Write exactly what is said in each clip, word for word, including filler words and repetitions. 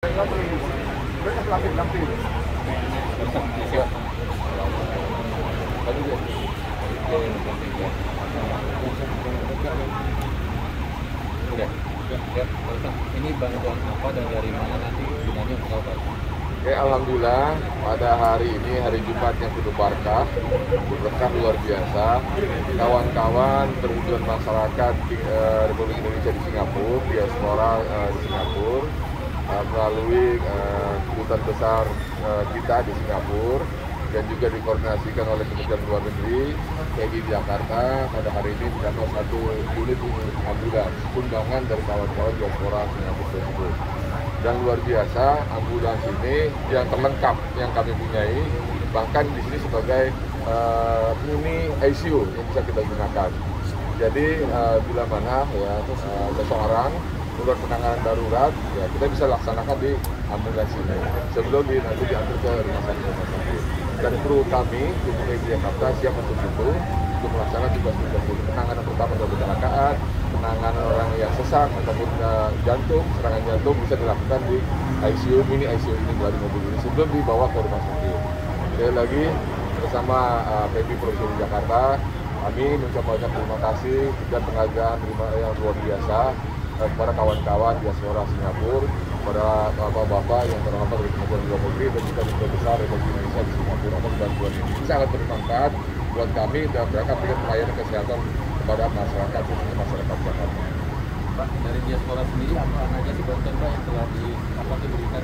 Ini bantuan apa dan dari mana nanti gunanya untuk apa? Oke, alhamdulillah pada hari ini hari Jumat yang penuh berkah, berkah luar biasa. Kawan-kawan perhimpunan masyarakat di uh, Republik Indonesia di Singapura, diaspora uh, di Singapura, uh, melalui uh, kedutaan besar uh, kita di Singapura dan juga dikoordinasikan oleh Kementerian Luar Negeri P I di Jakarta, pada hari ini mendapat satu unit ambulans undangan dari kawan-kawan diaspora Singapura tersebut. Dan luar biasa, ambulans ini yang terlengkap yang kami punyai, bahkan di sini sebagai uh, mini I C U yang bisa kita gunakan. Jadi uh, bila mana ya uh, seseorang menurut penanganan darurat, ya kita bisa laksanakan di ambulans ini sebelum di, nanti diantar ke rumah sakit rumah sakit. Dan kru kami di P I di Jakarta siap untuk itu untuk melaksanakan tugas-tugas ini. Penanganan pertama adalah kecelakaan, penanganan orang yang sesak ataupun uh, jantung, serangan jantung bisa dilakukan di I C U, mini I C U ini melalui mobil ini sebelum dibawa ke rumah sakit. Sekali lagi bersama uh, P I Provinsi Jakarta, kami mengucapkan terima kasih dan penghargaan yang luar biasa uh, kepada kawan-kawan diaspora Singapura, kepada bapak-bapak yang terhormat dari Kementerian Luar Negeri dan juga Duta Besar Republik Indonesia di Singapura atas bantuan ini. Sangat bermanfaat buat kami dan mereka berikan pelayanan kesehatan kepada masyarakat, khususnya masyarakat Jakarta. Pak, dari diaspora sendiri apa aja sih bantuan Pak yang telah di apa diberikan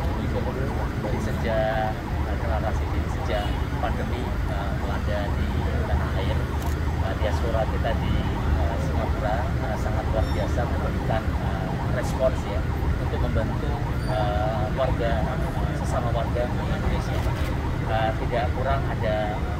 dari sejak deklarasi ini, sejak pandemi uh, melanda di tanah air, uh, diaspora kita di uh, Singapura uh, sangat luar biasa memberikan uh, respons ya untuk membantu uh, warga uh, sesama warga Indonesia. Uh, tidak kurang ada